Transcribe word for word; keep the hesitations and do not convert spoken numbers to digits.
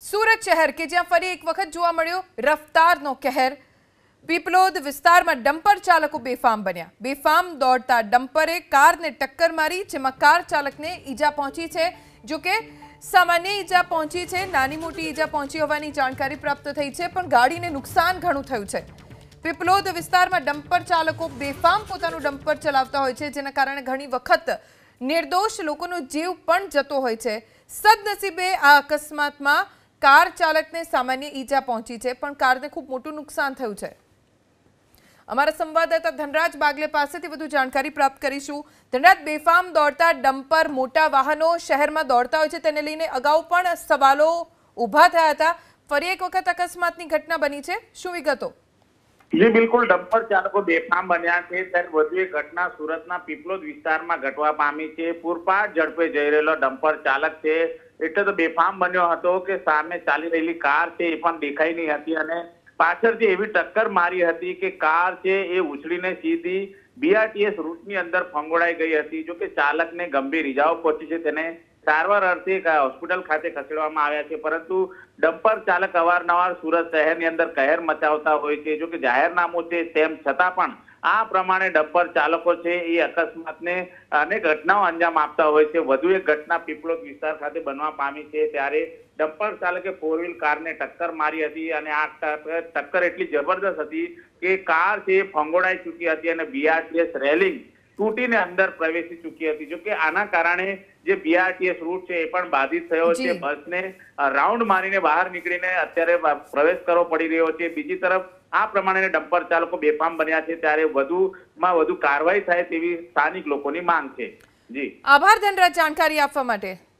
સુરત શહેર કે જ્યાં ફરી એક વખત જોવા મળ્યો રફતારનો કહેર। પીપલોદ વિસ્તારમાં ડમ્પર ચાલકો બેફામ બન્યા। બેફામ દોડતા ડમ્પરે કારને ટક્કર મારી, જેમાં કાર ચાલકને ઈજા પહોંચી છે। જો કે સામાન્ય ઈજા પહોંચી છે, નાની મોટી ઈજા પહોંચી હોવાની જાણકારી પ્રાપ્ત થઈ છે, પણ ગાડીને નુકસાન ઘણું થયું છે। પીપલોદ વિસ્તારમાં ડમ્પર ચાલકો બેફામ પોતાનું ડમ્પર ચલાવતા હોય છે, જેના કારણે ઘણી વખત નિર્દોષ લોકોનો જીવ પણ જતો હોય છે। સદનસીબે આ અકસ્માતમાં કાર ચાલકને સામાન્ય ઈજા પહોંચી છે, પણ કારને ખૂબ મોટું નુકસાન થયું છે। અમારા સંવાદદાતા ધનરાજ બાગલે પાસેથી વધુ જાણકારી પ્રાપ્ત કરીશું। ધનરાજ, બેફામ દોડતા ડમ્પર, મોટા વાહનો શહેરમાં દોડતા હોય છે, તેને લઈને અગાઉ પણ સવાલો ઊભા થયા હતા। ફરી એક વખત અકસ્માતની ઘટના બની છે, શું વિગતો? જી બિલકુલ, ડમ્પર ચાલકો બેફામ બન્યા છે ત્યારે વધુ એક ઘટના સુરતના પીપલોદ વિસ્તારમાં ઘટવા પામી છે। પૂરપાટ ઝડપે જઈ રહેલો ડમ્પર ચાલક છે એટલે તો બેફામ બન્યો હતો કે સામે ચાલી રહેલી કાર છે એ પણ દેખાઈ નહીં હતી અને પાછળથી એવી ટક્કર મારી હતી કે કાર છે એ ઉછળીને સીધી બીઆરટીએસ રૂટની અંદર ફંગોળાઈ ગઈ હતી। જો કે ચાલકને ગંભીર ઈજાઓ પહોંચી છે, તેને સારવાર અર્થે હોસ્પિટલ ખાતે ખસેડવામાં આવ્યા છે, પરંતુ ડમ્પર ચાલક અવારનવાર સુરત શહેરની અંદર કહેર મચાવતા હોય છે। જો કે જાહેરનામું છે તેમ છતાં પણ આ પ્રમાણે ડમ્પર ચાલકો છે એ અકસ્માતને અનેક ઘટનાઓ અંજામ આપતા હોય છે। વધુ એક ઘટના પીપલોદ વિસ્તાર ખાતે બનવા પામી છે, ત્યારે ડમ્પર ચાલકે ફોર વ્હીલ કારને ટક્કર મારી હતી અને આ ટક્કર એટલી જબરદસ્ત હતી કે કાર છે ફંગોળાઈ ચૂકી હતી અને બીઆરટીએસ રેલિંગ તૂટીને અંદર પ્રવેશી ચૂકી હતી। જો કે આના કારણે જે બીઆરટીએસ રૂટ છે એ પણ બાધિત થયો છે। બસને રાઉન્ડ મારીને બહાર નીકળીને અત્યારે પ્રવેશ કરવો પડી રહ્યો છે। બીજી તરફ આ પ્રમાણે ડમ્પર ચાલકો બેફામ બન્યા છે, ત્યારે વધુમાં વધુ કાર્યવાહી થાય તેવી સ્થાનિક લોકોની માંગ છે। જી આભાર ધનરાજ, જાણકારી આપવા માટે।